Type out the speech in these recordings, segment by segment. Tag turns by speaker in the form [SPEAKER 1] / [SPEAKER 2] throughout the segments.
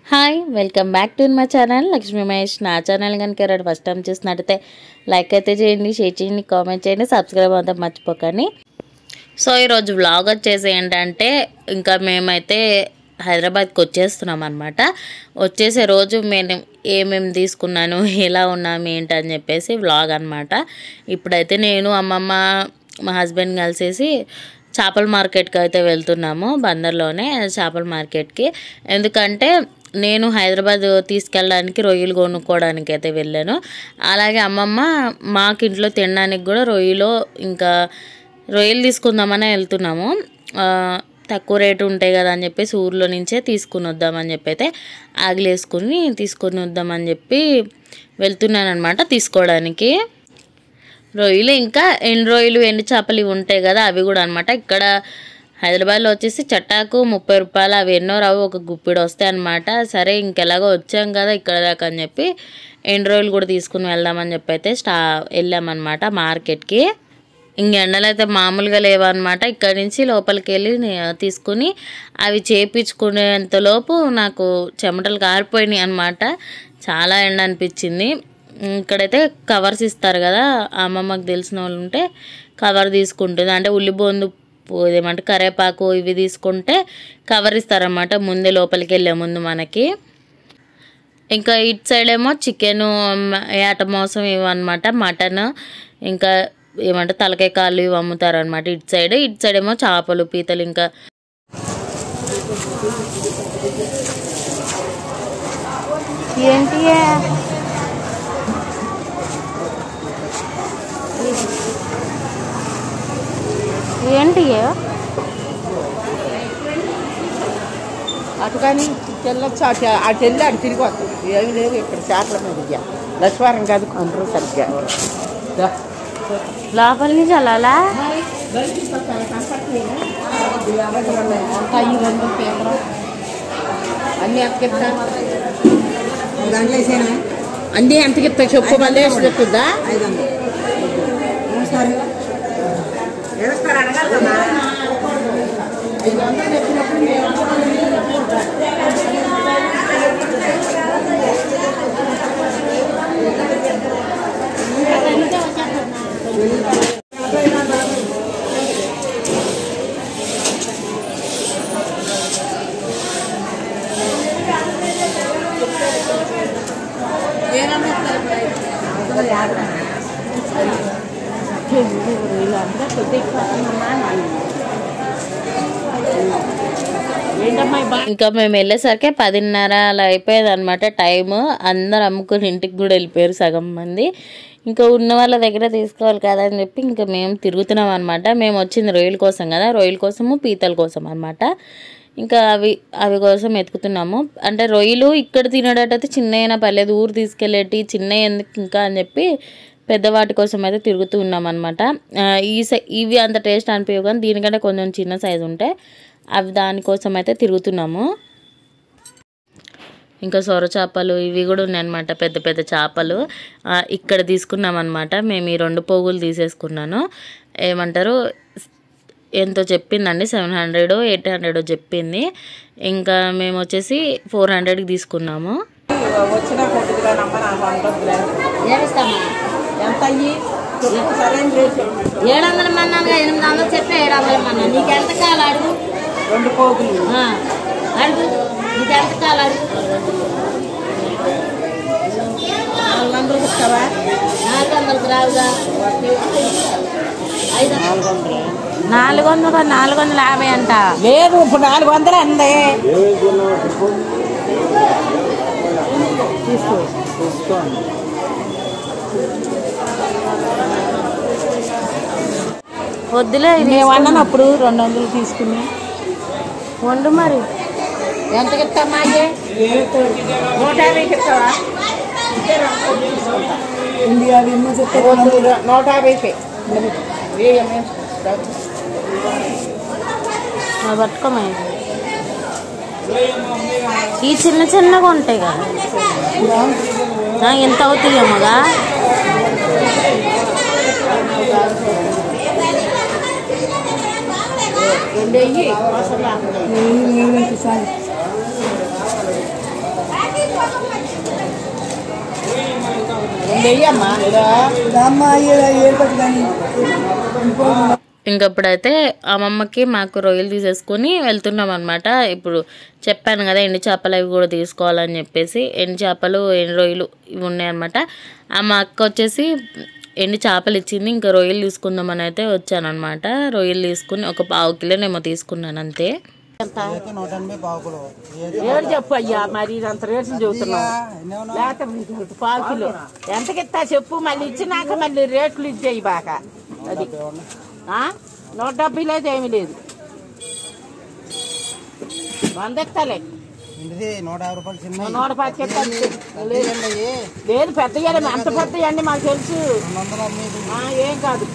[SPEAKER 1] Hi welcome back to my channel Lakshmi Mahesh. నా channel కనుక ఎవరైనా ఫస్ట్ టైం చూసినట్టయితే లైక్ అయితే చేయండి, షేర్ చేయండి, కామెంట్ చేయండి, సబ్స్క్రైబ్ అంతా మర్చిపోకండి. సో ఈరోజు వ్లాగ్ వచ్చేసి ఏంటంటే ఇంకా మేమైతే హైదరాబాద్కి వచ్చేస్తున్నాం అనమాట. వచ్చేసే రోజు నేను ఏమేమి తీసుకున్నాను, ఎలా ఉన్నాము ఏంటని చెప్పేసి వ్లాగ్ అనమాట. ఇప్పుడైతే నేను అమ్మమ్మ మా హస్బెండ్ కలిసేసి చేపల మార్కెట్కి అయితే వెళ్తున్నాము. బందర్లోనే చేపల మార్కెట్కి. ఎందుకంటే నేను హైదరాబాద్ తీసుకెళ్ళడానికి రొయ్యలు కొనుక్కోవడానికి అయితే వెళ్ళాను. అలాగే అమ్మమ్మ మాకు ఇంట్లో తినడానికి కూడా రొయ్యలు తీసుకుందామని వెళ్తున్నాము. తక్కువ రేటు ఉంటాయి కదా అని చెప్పేసి ఊర్లో నుంచే తీసుకుని వద్దామని చెప్పి అయితే ఆగిలేసుకుని తీసుకొని వద్దామని చెప్పి వెళ్తున్నాను అనమాట తీసుకోవడానికి. రొయ్యలు ఇంకా ఎండు రొయ్యలు, ఎండు చేపలు ఇవి ఉంటాయి కదా అవి కూడా అనమాట. ఇక్కడ హైదరాబాద్లో వచ్చేసి చట్టాకు 30 రూపాయలు, అవి ఎన్నో రావు, ఒక గుప్పిడు వస్తాయి అనమాట. సరే ఇంకెలాగో వచ్చాం కదా ఇక్కడ దాకా అని చెప్పి ఎండు రొయ్యలు కూడా తీసుకుని వెళ్దామని చెప్పి అయితే వెళ్ళామన్నమాట మార్కెట్కి. ఇంక ఎండలు అయితే మామూలుగా లేవన్నమాట. ఇక్కడి నుంచి లోపలికి వెళ్ళి తీసుకుని అవి చేయించుకునేంతలోపు నాకు చెమటలు కారిపోయినాయి అనమాట. చాలా ఎండ అనిపించింది. ఇక్కడైతే కవర్స్ ఇస్తారు కదా, అమ్మమ్మకి తెలిసిన వాళ్ళు ఉంటే కవర్ తీసుకుంటుంది. అంటే ఉల్లిబొందు ఏమంటే కరేపాకు ఇవి తీసుకుంటే కవర్ ఇస్తారన్నమాట ముందే లోపలికి వెళ్ళే ముందు మనకి. ఇంకా ఇటు సైడ్ ఏమో చికెను, ఏట మోసం ఇవి అనమాట, మటన్, ఇంకా ఏమంటే తలకాయ కాళ్ళు ఇవి అమ్ముతారనమాట ఇటు సైడ్ ఏమో చేపలు, పీతలు. ఇంకా ఏంటి ఏంటి
[SPEAKER 2] అటు కానీ తెల్లొచ్చు, అటు వెళ్ళి అటు తిరిగి వస్తుంది. ఏమి లేవు ఇక్కడ చేపల మీద లక్ష్వారం కాదు కొందరు సరిగ్గా
[SPEAKER 1] లోపల నుంచి వెళ్ళాలా?
[SPEAKER 2] వంకాయ 2 పేపర్ అన్నీ ఎంతకిస్తా, దాంట్లో వేసేనా అన్నీ ఎంతకిస్తా చెప్పు. మళ్ళీ వేసి చెప్తుందా 500 సరే అడగాలమ్మా. 500 చెప్పినప్పుడు
[SPEAKER 1] ఇంకా మేము వెళ్ళేసరికి 10:30 అలా అయిపోయేది అనమాట టైము. అందరు అమ్ముకుని ఇంటికి కూడా వెళ్ళిపోయారు సగం మంది. ఇంకా ఉన్న వాళ్ళ దగ్గర తీసుకోవాలి కదా అని చెప్పి ఇంకా మేము తిరుగుతున్నాం అనమాట. మేము వచ్చింది రొయ్యల కోసం కదా, రొయ్యల కోసము పీతల కోసం అనమాట. ఇంకా అవి కోసం వెతుకుతున్నాము. అంటే రొయ్యలు ఇక్కడ తినడటైతే చిన్నైనా పర్లేదు, ఊరు తీసుకెళ్ళేటి చిన్న ఎందుకు ఇంకా అని చెప్పి పెద్దవాటి కోసం అయితే తిరుగుతూ ఉన్నాం అనమాట. ఇవి అంత టేస్ట్ అనిపించవు కానీ దీనికంటే కొంచెం చిన్న సైజు ఉంటాయి, అవి దానికోసం అయితే తిరుగుతున్నాము. ఇంకా సొర చేపలు ఇవి కూడా ఉన్నాయన్నమాట, పెద్ద పెద్ద చేపలు ఇక్కడ తీసుకున్నాం అనమాట. మేము ఈ 2 పోగులు తీసేసుకున్నాను. ఏమంటారు ఎంతో చెప్పిందండి, 700 800 చెప్పింది. ఇంకా మేము వచ్చేసి 400కి తీసుకున్నాము.
[SPEAKER 2] వచ్చిన ఎంత అయ్యి సరైన రేటు
[SPEAKER 1] 700 మన్నానుగా 800 చెప్పి 700 మన్నా. నీకు ఎంత కావాలి అడుగు,
[SPEAKER 2] 2 పోగులు
[SPEAKER 1] అడుగు, నీకు ఎంత కావాలి అడుగు.
[SPEAKER 2] 400 ఇస్తావా?
[SPEAKER 1] 400కి రావుగా. 450 అంట.
[SPEAKER 2] లేదు ఇప్పుడు 400 అందే.
[SPEAKER 1] వద్దులే,
[SPEAKER 2] మేము అన్నప్పుడు 200 తీసుకుని
[SPEAKER 1] వండు. మరి
[SPEAKER 2] ఎంతకి ఇస్తామా? 150కి ఇస్తావా? 150కి
[SPEAKER 1] పట్టుకోమా. ఈ చిన్న చిన్నగా ఉంటాయి కదా, ఎంత అవుతాయమ్మగా?
[SPEAKER 2] నెయ్యమ్మా
[SPEAKER 1] ఇంకప్పుడైతే అమ్మమ్మకి మాకు రొయ్యలు తీసేసుకొని వెళ్తున్నాం అనమాట. ఇప్పుడు చెప్పాను కదా ఎండు చేపలు అవి కూడా తీసుకోవాలని చెప్పేసి ఎండు చేపలు ఎండు రొయ్యలు ఇవి ఉన్నాయన్నమాట. మా అక్క వచ్చేసి ఎండు చేపలు ఇచ్చింది, ఇంకా రొయ్యలు తీసుకుందామని అయితే వచ్చానమాట. రొయ్యలు తీసుకుని ఒక 1/2 కిలోనేమో తీసుకున్నాను అంతే.
[SPEAKER 2] రేటు చెప్పు అయ్యా, మరి అంత రేట్లు చెబుతున్నావు. లేకపోతే 1/4 కిలో ఎంతకి ఇస్తా చెప్పు, మళ్ళీ ఇచ్చినాక మళ్ళీ రేట్లు ఇచ్చేయి బాగా. అది 170 లేదు, ఏమీ లేదు. 100 ఇస్తాలే, 110 లేదు. పెద్దగా అంత పెద్ద అండి మాకు తెలుసు. ఏం కాదు,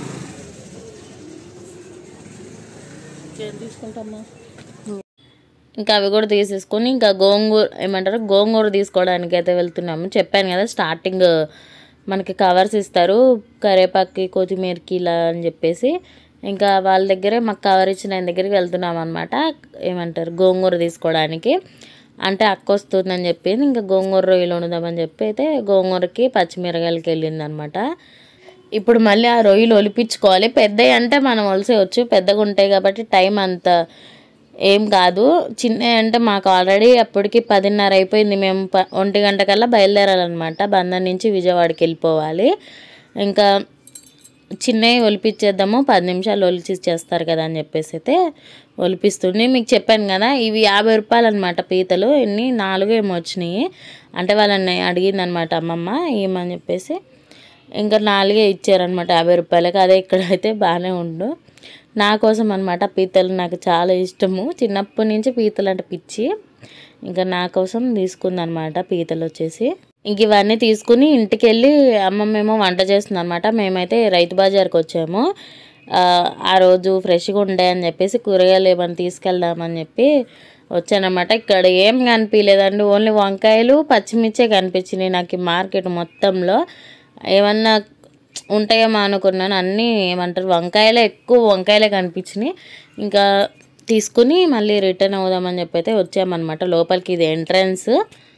[SPEAKER 2] తీసుకుంటామా.
[SPEAKER 1] ఇంకా అవి కూడా తీసేసుకొని ఇంకా గోంగూర తీసుకోవడానికి అయితే వెళ్తున్నాము. చెప్పాను కదా స్టార్టింగ్ మనకి కవర్స్ ఇస్తారు కరివేపాకి కొత్తిమీరకి ఇలా అని చెప్పేసి. ఇంకా వాళ్ళ దగ్గరే మాకు కవర్ ఇచ్చిన ఆయన దగ్గరికి వెళ్తున్నాం అనమాట. గోంగూర తీసుకోవడానికి. అంటే అక్క వస్తుందని చెప్పింది, ఇంకా గోంగూర రొయ్యలు వండుదామని చెప్పి అయితే గోంగూరకి పచ్చిమిరకాయలకి వెళ్ళిందనమాట. ఇప్పుడు మళ్ళీ ఆ రొయ్యలు ఒలిపించుకోవాలి. పెద్దవి అంటే మనం ఒలిసేయచ్చు, పెద్దగా ఉంటాయి కాబట్టి టైం అంత ఏం కాదు. చిన్నవి అంటే మాకు ఆల్రెడీ అప్పటికి 10:30 అయిపోయింది. మేము 1 గంట కల్లా బయలుదేరాలన్నమాట. బందర్ నుంచి విజయవాడకి వెళ్ళిపోవాలి. ఇంకా చిన్నవి ఒలిపించేద్దాము, 10 నిమిషాలు ఒలిచిచ్చేస్తారు కదా అని చెప్పేసి అయితే ఒలిపిస్తుంది. మీకు చెప్పాను కదా ఇవి 50 రూపాయలు అనమాట పీతలు. 4 ఏమో వచ్చినాయి. అంటే వాళ్ళని అడిగిందనమాట అమ్మమ్మ ఏమని చెప్పేసి, ఇంకా 4 ఇచ్చారనమాట 50 రూపాయలకి. అదే ఇక్కడైతే బాగానే ఉండు. నా కోసం అనమాట పీతలు నాకు చాలా ఇష్టము, చిన్నప్పటి నుంచి పీతలు అంటే పిచ్చి. ఇంకా నా కోసం తీసుకుందనమాట పీతలు వచ్చేసి. ఇంక ఇవన్నీ తీసుకుని ఇంటికి వెళ్ళి అమ్మమ్మ ఏమో వంట చేస్తుంది అనమాట. మేమైతే రైతు బజార్కి వచ్చాము. ఆ రోజు ఫ్రెష్గా ఉంటాయని చెప్పేసి కూరగాయలు ఏమైనా తీసుకెళ్దామని చెప్పి వచ్చానమాట. ఇక్కడ ఏం కనిపించలేదండి, ఓన్లీ వంకాయలు పచ్చిమిర్చే కనిపించినాయి నాకు ఈ మార్కెట్ మొత్తంలో. ఏమన్నా ఉంటాయేమో అనుకున్నాను, అన్నీ ఎక్కువ వంకాయలే కనిపించినాయి. ఇంకా తీసుకుని మళ్ళీ రిటర్న్ అవుదామని చెప్పి అయితే వచ్చామన్నమాట లోపలికి. ఇది ఎంట్రన్స్.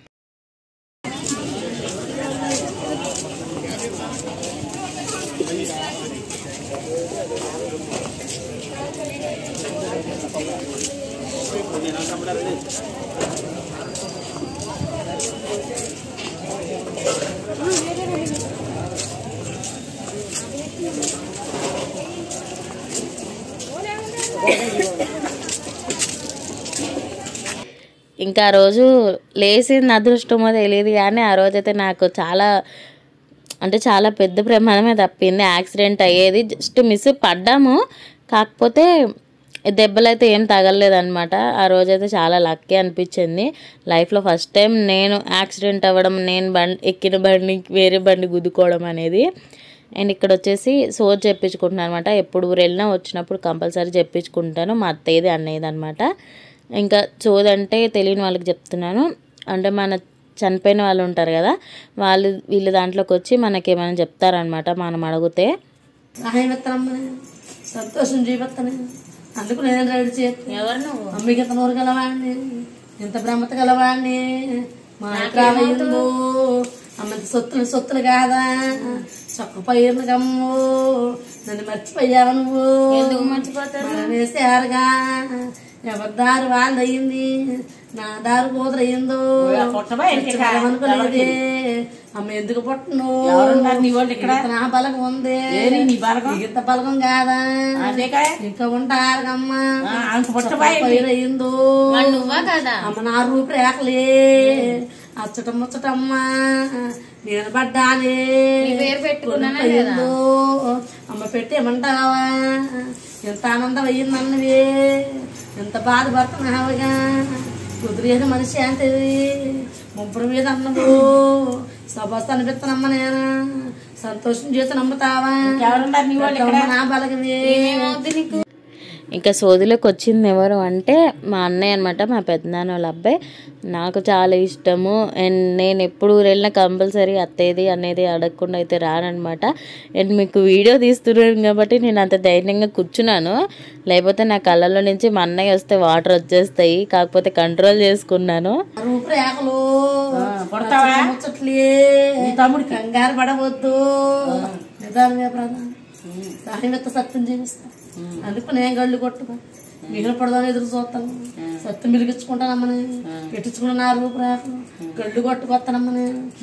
[SPEAKER 1] ఇంకా ఆ రోజు లేచింది అదృష్టమో తెలియదు కానీ ఆ రోజైతే నాకు చాలా పెద్ద ప్రమాదమే తప్పింది. యాక్సిడెంట్ అయ్యేది, జస్ట్ మిస్ పడ్డాము. కాకపోతే దెబ్బలు అయితే ఏం తగలలేదన్నమాట. ఆ రోజైతే చాలా లక్కీ అనిపించింది. లైఫ్లో ఫస్ట్ టైం నేను యాక్సిడెంట్ అవ్వడం, నేను ఎక్కిన బండి వేరే బండి గుద్దుకోవడం అనేది. అండ్ ఇక్కడ వచ్చేసి సోజ్ చెప్పించుకుంటున్నాను అనమాట. ఎప్పుడు ఊరు వచ్చినప్పుడు కంపల్సరీ చెప్పించుకుంటాను. మా అత్తయ్యది అన్నయ్యది అనమాట. ఇంకా సోదంటే తెలియని వాళ్ళకి చెప్తున్నాను. అంటే మన చనిపోయిన వాళ్ళు ఉంటారు కదా, వీళ్ళ దాంట్లోకి వచ్చి మనకి ఏమైనా చెప్తారనమాట మనం అడిగితే.
[SPEAKER 3] సంతోషం జీవిస్తాను అందుకు నేను రెడీ చేస్తాను. ఎవరు నువ్వు? అమ్మికి ఇంత నోరు గలవాడిని, ఇంత బ్రహ్మత గలవాడిని. మా ఇంట్లో అమ్మంత సొత్తులు కాదా, చొక్క పైరును కమ్ము. నన్ను మర్చిపోయావు నువ్వు. ఎందుకు మర్చిపోతాను? వేసారుగా ఎవరి దారు వాళ్ళు అయ్యింది, నా దారు కూతురు అయ్యిందో అనుకోలేదే. అమ్మ ఎందుకు పుట్టను, నా బలగం ఉంది, ఇంత బలగం కాదా ఇంకా ఉంటారుగమ్మా. పైరు అయ్యిందో అమ్మ నా రూపురేఖలే అచ్చట ముచ్చటమ్మా. నేను పడ్డానే అయ్యిందో అమ్మ పెట్టేమంటావా. ఎంత ఆనందం అయ్యిందన్నవే, ఎంత బాధపడుతున్నావుగా. కుదిరేది మనిషి అంటది, ముప్పుడు మీద అన్నవు సభస్త అనిపిస్తానమ్మ. నేను సంతోషం చేసి నమ్ముతావా. నా బలగమే.
[SPEAKER 1] ఇంకా సోదిలోకి వచ్చింది ఎవరు అంటే మా అన్నయ్య అనమాట, మా పెద్దనాన్న వాళ్ళ అబ్బాయి. నాకు చాలా ఇష్టము. అండ్ నేను ఎప్పుడు వెళ్ళినా కంపల్సరీ అత్తేది అనేది అడగకుండా అయితే రానమాట. అండ్ మీకు వీడియో తీస్తున్నాను కాబట్టి నేను అంత ధైర్యంగా కూర్చున్నాను. లేకపోతే నా కళ్ళల్లో నుంచి మా అన్నయ్య వస్తే వాటర్ వచ్చేస్తాయి. కాకపోతే కంట్రోల్ చేసుకున్నాను.
[SPEAKER 3] రూపురేఖలు ముచ్చట్లే తమ్ముడికి కంగారు పడవద్దు నిదానంగా ప్రధానం సాహిత్య సత్యం జీవిస్తా అందుకు నేను గళ్ళు కొట్టుకో మిగిలిన పడదాని ఎదురు చూస్తాను సత్యం మిలిగించుకుంటానమ్మని పెట్టించుకున్న రూపురేఖలు గళ్ళు కొట్టుకొస్తానమ్మని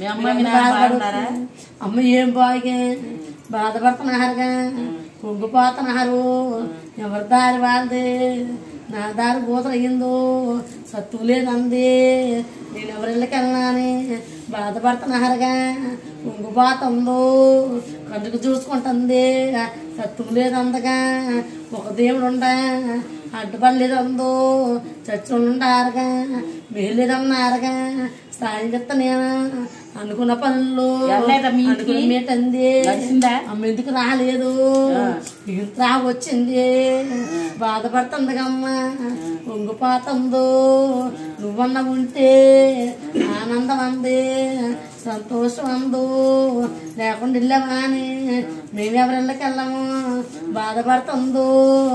[SPEAKER 3] అమ్మ ఏం బాగా బాధపడుతున్నారుగా కుంగిపోతున్నారు ఎవరి దారి వాళ్ళది నా దారి బూతరయ్యిందో సత్తు లేదంది నేను ఎవరిళ్ళకి వెళ్ళాని బాధపడుతున్నారుగా కుంగిపోతుందో కందుకు చూసుకుంటుంది సత్తు లేదందగా ఒక దేవుడు ఉండ అడ్డుపడలేదందో చచ్చులు ఉండారుగా మేలేదన్నారుగా సాయం చెప్తా నేను అనుకున్న పనుల్లో మీటంది అమ్మ ఎందుకు రాలేదు వచ్చింది బాధపడుతుందిగమ్మ పొంగిపోతుందో నువ్వన్న ఉంటే ఆనందం అంది సంతోషం అందు లేకుండా వెళ్ళామని మేమెవరిళ్ళకి వెళ్ళాము బాధపడుతుందో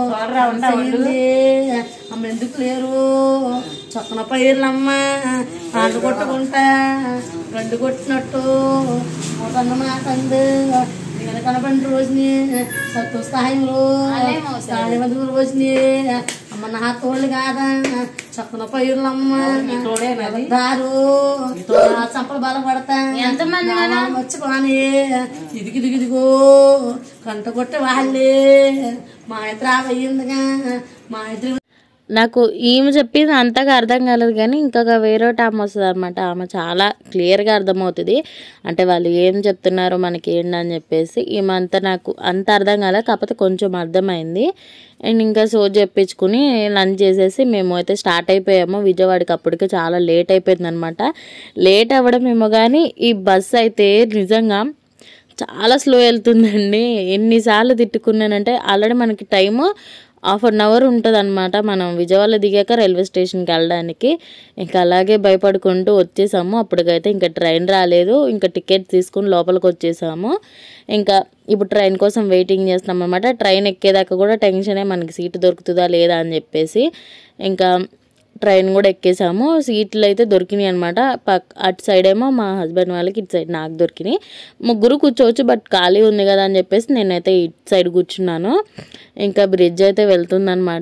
[SPEAKER 3] అమ్మ ఎందుకు లేరు చక్కన పైర్లమ్మ ఆడు కొట్టుకుంటా గండు కొట్టినట్టు మూతన్న మాట అంది నేను కనపడిన రోజుని సంతోషాయంలో సాయం రోజుని అమ్మ నా తోళ్ళు కాదా చక్కన పైర్లమ్మ దారు చంపలు బలపడతా వచ్చుకోని ఇదిగిదిగిదిగో కంట కొట్టే వాళ్ళే మా ఇద్దరు అయ్యిందిగా మా ఇద్దరు
[SPEAKER 1] నాకు ఈమె చెప్పింది అంతగా అర్థం కాలేదు కానీ ఇంకొక వేరేటి ఆమె వస్తుంది అనమాట. ఆమె చాలా క్లియర్గా అర్థమవుతుంది అంటే వాళ్ళు ఏం చెప్తున్నారో మనకి ఏంటని చెప్పేసి. ఈమె అంతా నాకు అంత అర్థం కాలేదు, కాకపోతే కొంచెం అర్థమైంది. అండ్ ఇంకా షో చెప్పించుకుని లంచ్ చేసేసి మేము అయితే స్టార్ట్ అయిపోయాము విజయవాడకి. అప్పటికే చాలా లేట్ అయిపోయింది అనమాట. లేట్ అవ్వడమేమో కానీ ఈ బస్సు అయితే నిజంగా చాలా స్లో వెళ్తుందండి. ఎన్నిసార్లు తిట్టుకున్నానంటే ఆల్రెడీ మనకి టైము 1/2 అవర్ ఉంటుంది అనమాట మనం విజయవాడలో దిగాక రైల్వే స్టేషన్కి వెళ్ళడానికి. ఇంకా అలాగే భయపడుకుంటూ వచ్చేసాము. అప్పటికైతే ఇంకా ట్రైన్ రాలేదు, ఇంకా టికెట్ తీసుకుని లోపలికి వచ్చేసాము. ఇంకా ఇప్పుడు ట్రైన్ కోసం వెయిటింగ్ చేస్తున్నాం అనమాట. ట్రైన్ ఎక్కేదాకా కూడా టెన్షనే, మనకి సీటు దొరుకుతుందా లేదా అని చెప్పేసి. ఇంకా ట్రైన్ కూడా ఎక్కేసాము. సీట్లు అయితే దొరికినాయి అనమాట. అటు సైడ్ ఏమో మా హస్బెండ్ వాళ్ళకి, ఇటు సైడ్ నాకు దొరికినాయి. ముగ్గురు కూర్చోవచ్చు, బట్ ఖాళీ ఉంది కదా అని చెప్పేసి నేనైతే ఇటు సైడ్ కూర్చున్నాను. ఇంకా బ్రిడ్జ్ అయితే వెళ్తుందనమాట.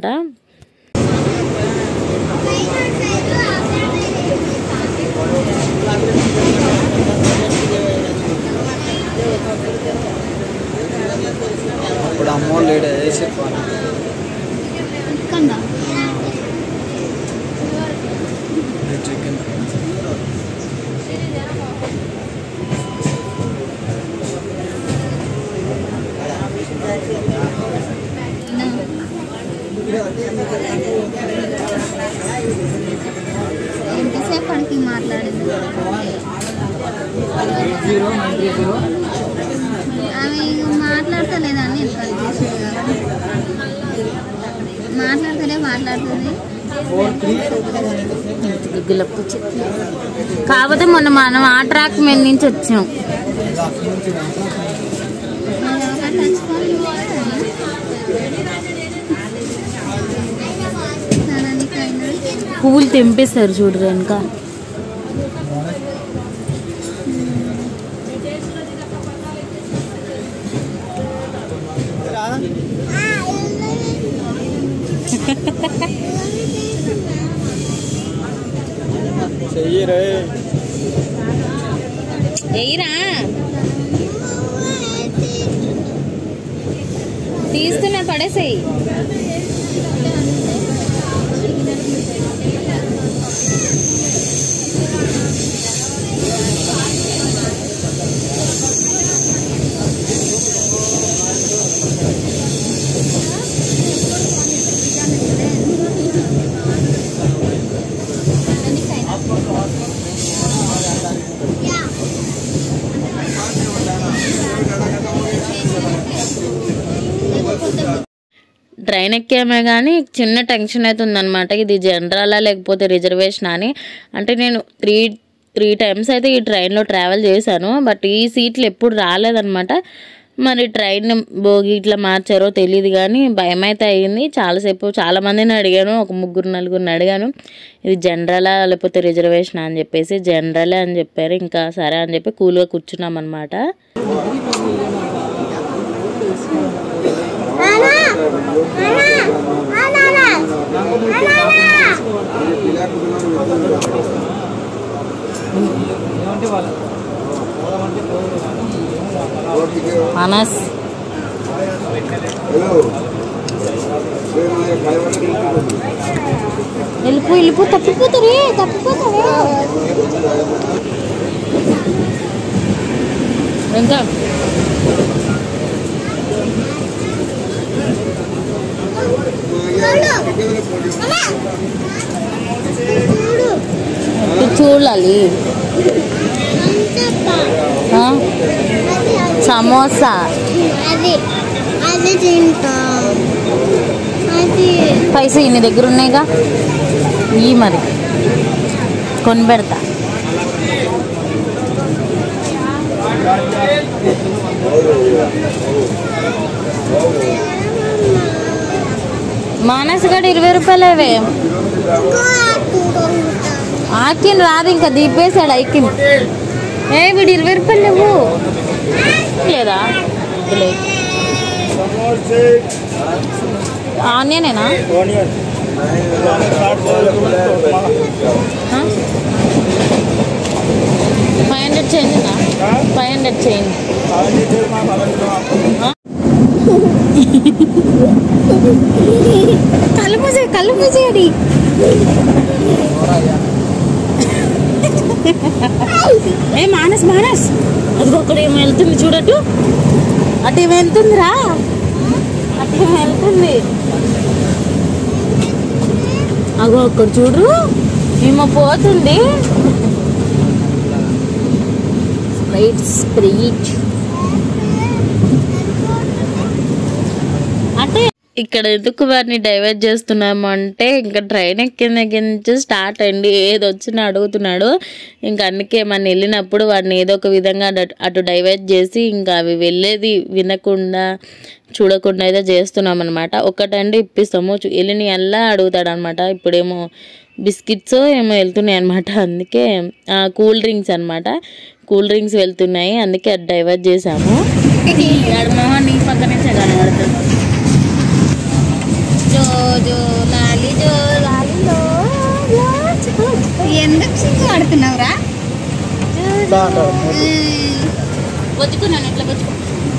[SPEAKER 4] ఎంతసేపటికి మాట్లాడింది ఆమె మాట్లాడతలేదని మాట్లాడుతుంది.
[SPEAKER 1] కాకపోతే మొన్న మనం ఆ ట్రాక్ మీద నుంచి వచ్చాం. పువ్వులు తెంపేశారు చూడరు వెనక. ఎయిరా తీస్తున్నా పడేసేయి. ట్రైన్ ఎక్కామే కానీ చిన్న టెన్షన్ అయితే ఉందన్నమాట. ఇది జనరలా లేకపోతే రిజర్వేషన్ అని. అంటే నేను త్రీ టైమ్స్ అయితే ఈ ట్రైన్లో ట్రావెల్ చేశాను, బట్ ఈ సీట్లు ఎప్పుడు రాలేదన్నమాట. మరి ట్రైన్ భోగి ఇట్లా మార్చారో తెలియదు కానీ భయం అయితే అయ్యింది చాలాసేపు. చాలామందిని అడిగాను, ఒక 3-4 అడిగాను ఇది జనరలా లేకపోతే రిజర్వేషన్ అని చెప్పేసి. జనరలే అని చెప్పారు. ఇంకా సరే అని చెప్పి కూల్గా కూర్చున్నాం అనమాట. మనస్ వెళ్ళిపో తప్పిపోతారే ఇంకా చూడాలి. సమోసా పైసా నీ దగ్గర ఉన్నాయిగా ఈ మరి కొని పెడతా. మానసగడ 20 రూపాయలేవే. ఆకిన్ రాదు ఇంకా దీపేశాడు ఐకిన్. వీడు 20 రూపాయలు లేవు లేదా? ఆనియనేనా? 500 చేంజ్. 500 చేంజ్. కళ్ళు మూసేయడి. మానస్ అదిగో అక్కడ ఏమో వెళ్తుంది చూడట్టు. అటు ఏమో వెళ్తుందిరా, అటు ఏమో వెళ్తుంది. అగో అక్కడ చూడు ఏమో పోతుంది. స్ప్రైట్ అంటే ఇక్కడ ఎందుకు వారిని డైవర్ట్ చేస్తున్నాము అంటే ఇంకా ట్రైన్ ఎక్కిన దగ్గర నుంచి స్టార్ట్ అండి. ఏది వచ్చినా అడుగుతున్నాడు. ఇంకా అందుకే మనం వెళ్ళినప్పుడు వాడిని ఏదో ఒక విధంగా అటు డైవర్ట్ చేసి ఇంకా అవి వెళ్ళేది వినకుండా చూడకుండా అయితే చేస్తున్నాం అనమాట. ఒకటండి ఇప్పిస్తాము, వెళ్ళిన అల్లా అడుగుతాడు అనమాట. ఇప్పుడేమో బిస్కెట్స్ ఏమో వెళ్తున్నాయి అనమాట. అందుకే కూల్ డ్రింక్స్ అనమాట. కూల్ డ్రింక్స్ వెళ్తున్నాయి, అందుకే అది డైవర్ట్ చేసాము. మొహం నీ పక్క నుంచే కనబడుతుంది.
[SPEAKER 4] ఎందుకు సిగ్గుపడుతున్నావురా?
[SPEAKER 1] బతుకున్నాను ఇట్లా బతుకు.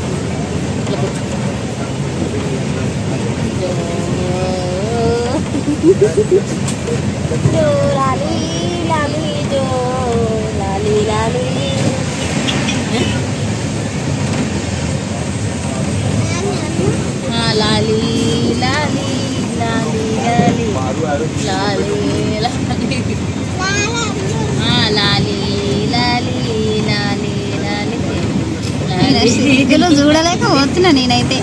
[SPEAKER 1] లాలి లాలి జో లాలి లాలి. లాలి లాలి లాలి లాలి లాలి లాలి లాలి లాలి.
[SPEAKER 4] సీకులు చూడలేకపోతున్నా నేనైతే.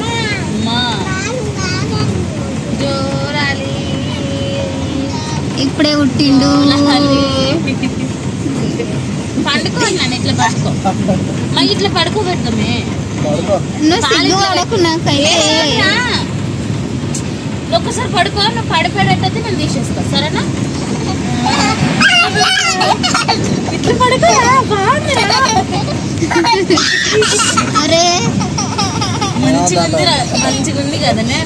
[SPEAKER 4] ఇప్పుడే పుట్టిండు.
[SPEAKER 1] పండుకో నన్ను ఇట్లా పడుకో, మళ్ళీ ఇట్లా పడుకోబెడతామే.
[SPEAKER 4] నువ్వు సిగ్గు పడకున్నాకైతే
[SPEAKER 1] ఒక్కసారి పడుకో. నువ్వు పడిపోయేటట్టయితే నేను తీసేస్తా సరేనా? ఇట్లా పడుకోరా బాగుందిరా.
[SPEAKER 4] అరే
[SPEAKER 1] మంచిగా ఉంది కదనే.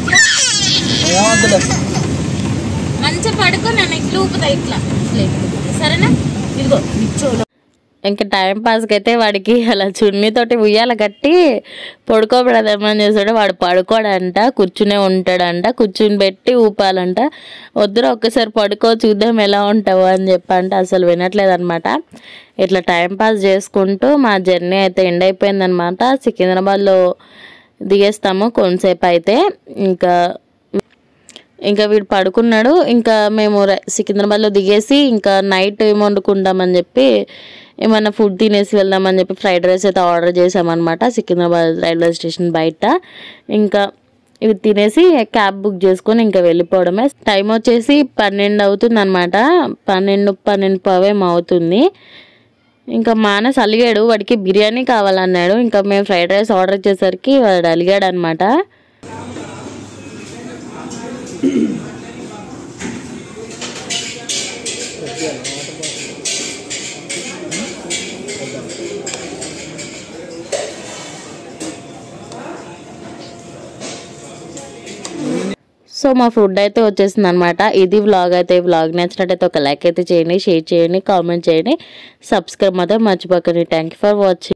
[SPEAKER 1] మంచిగా పడుకో, నన్ను ఇట్లా ఊపుతా ఇట్లా సరేనా? ఇదిగో నిచ్చోలో. ఇంకా టైం పాస్కి అయితే వాడికి అలా చున్నీతోటి ఉయ్యాల కట్టి పడుకోబెడదామని చేస్తాడు. వాడు పడుకోడంట, కూర్చునే ఉంటాడంట. కూర్చుని పెట్టి ఊపాలంట. వద్దురా ఒక్కసారి పడుకో చూద్దాం ఎలా ఉంటావు అని చెప్పంటే అసలు వినట్లేదనమాట. ఇట్లా టైం పాస్ చేసుకుంటూ మా జర్నీ అయితే ఎండ్ అయిపోయిందనమాట. సికింద్రాబాద్లో దిగేస్తాము కొంతసేపు అయితే. ఇంకా వీడు పడుకున్నాడు. ఇంకా మేము సికింద్రాబాద్లో దిగేసి ఇంకా నైట్ ఏం వండుకుంటామని చెప్పి ఏమన్నా ఫుడ్ తినేసి వెళ్దామని చెప్పి ఫ్రైడ్ రైస్ అయితే ఆర్డర్ చేసామన్నమాట సికింద్రాబాద్ రైల్వే స్టేషన్ బయట. ఇంకా ఇవి తినేసి క్యాబ్ బుక్ చేసుకొని ఇంకా వెళ్ళిపోవడమే. టైం వచ్చేసి 12 అవుతుంది అనమాట. 12:15 అవుతుంది. ఇంకా మానస్ అలిగాడు, వాడికి బిర్యానీ కావాలన్నాడు. ఇంకా మేము ఫ్రైడ్ రైస్ ఆర్డర్ ఇచ్చేసరికి వాడు అలిగాడు అనమాట. సో మా ఫుడ్ అయితే వచ్చేసింది అనమాట. ఇది వ్లాగ్ అయితే, వ్లాగ్ నచ్చినట్టయితే ఒక లైక్ అయితే చేయండి, షేర్ చేయండి, కామెంట్ చేయండి, సబ్స్క్రైబ్ మాత్రం మర్చిపోకండి. Thank you for watching.